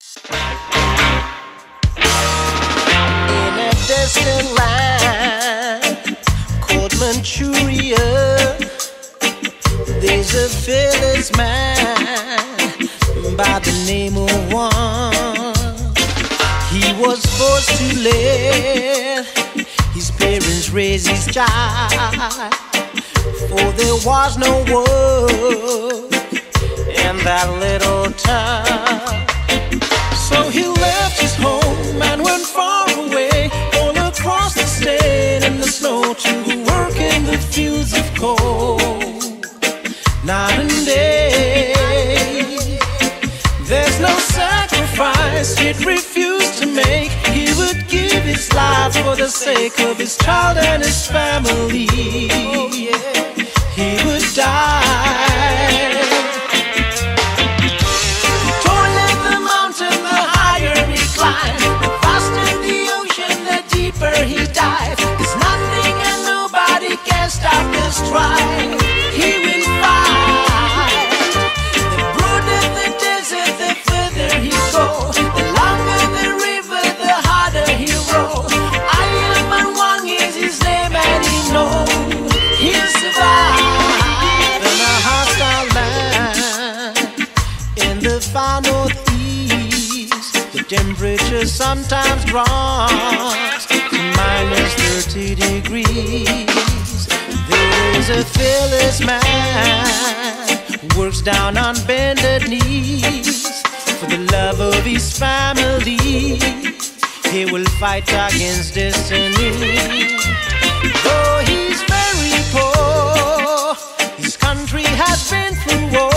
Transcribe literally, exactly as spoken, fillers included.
In a distant land called Manchuria, there's a fearless man by the name of Juan. He was forced to let his parents raise his child, for there was no work in that little town. So he left his home and went far away, all across the state in the snow, to work in the fields of coal, night and day. There's no sacrifice he'd refuse to make. He would give his life for the sake of his child and his family. Oh, yeah. He would die. Toiling the mountain, the higher he climbed, the faster the ocean, the deeper he dived. There's nothing and nobody can stop this stride. He will fight. The broader the desert, the further he goes. The longer the river, the harder he rolls. Iron Wang is his name and he knows he'll survive in a hostile land in the far northeast. The temperature sometimes drops to minus thirty degrees. There is a fearless man who works down on bended knees for the love of his family. He will fight against destiny. Though he's very poor, his country has been through war.